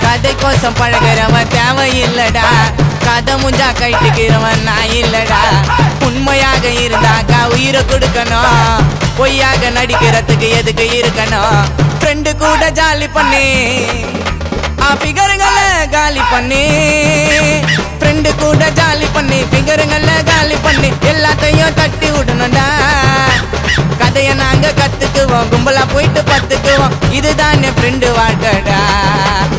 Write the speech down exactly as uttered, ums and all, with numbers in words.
கதை கோசம் பழகிறவன் தேவையில்லடா கதை முஞ்சா கைட்டுக்கிறவன் நான் இல்லடா உண்மையாக இருந்தாக்கா உயிரை கொடுக்கணும் பொய்யாக நடிக்கிறதுக்கு எதுக்கு இருக்கணும் ஃப்ரெண்டு கூட ஜாலி பண்ணி ஃபிகருங்களை காலி பண்ணி ஃப்ரெண்டு கூட ஜாலி பண்ணி ஃபிகருங்களை காலி பண்ணி எல்லாத்தையும் தட்டி விடணும்டா கதையை நாங்க கத்துக்குவோம் கும்பலா போயிட்டு பத்துக்குவோம் இதுதான் என் ஃப்ரெண்டு வாழ்க்கடா